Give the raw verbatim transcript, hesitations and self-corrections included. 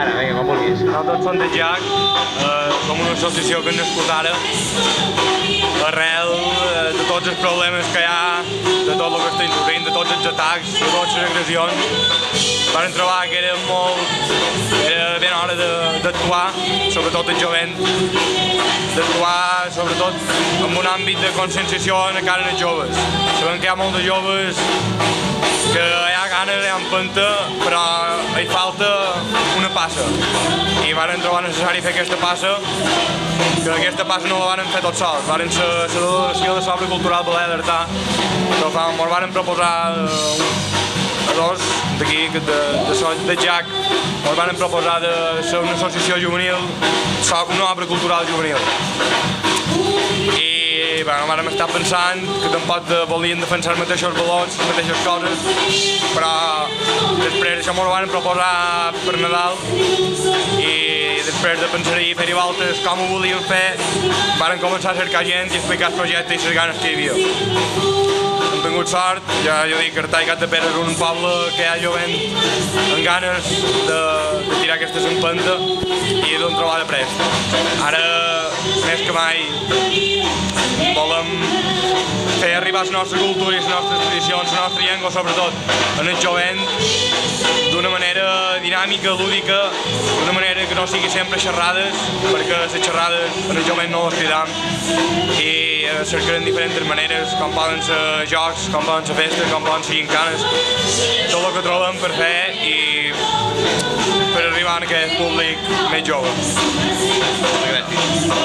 Ara, vinga, com vulguis. Nosaltres som de Jack, eh, som una associació que ens nascut ara, arrel eh, de tots els problemes que hi ha, de tot el que estem sofrint, de tots els atacs, de totes les agressions. Vam trobar que era molt... era ben hora d'actuar, sobretot el jovent, d'actuar sobretot en un àmbit de conscienciació en cara als joves. Sabem que hi ha molts de joves que hi ha ganes, hi ha empenta, però hi falta una passa. I varen trobar necessari fer aquesta passa, que aquesta passa no la varen fer tots sols. Varen ser la delegació de Sobre Cultural Valer d'Artà, que ens varen proposar a dos d'aquí, de, de, de Jack, ens varen proposar de ser una associació juvenil, una obra cultural juvenil. I bueno, vàrem estar pensant que tampoc volien defensar els mateixos valors, les mateixes coses, però després això m'ho van proposar per Nadal i després de pensar-hi i fer-hi voltes com ho volíem fer, varen començar a cercar gent i explicar el projecte i les ganes que hi havia. Hem tingut sort, ja jo dic que Artà i Capdepera és un poble que hi ha jovent amb ganes de, de tirar aquestes empenta i d'on trobar de prest. Ara, més que mai, volem fer arribar la nostra cultura i les nostres tradicions, la nostra llengua, sobretot, en el jovent, d'una manera dinàmica, lúdica, d'una manera que no sigui sempre xerrades, perquè les xerrades en el jovent no les cridam, i cercarem diferents maneres, com poden ser jocs, com poden ser festes, com poden ser gincanes, tot el que trobem per fer i per arribar a aquest públic més jove. Moltes gràcies.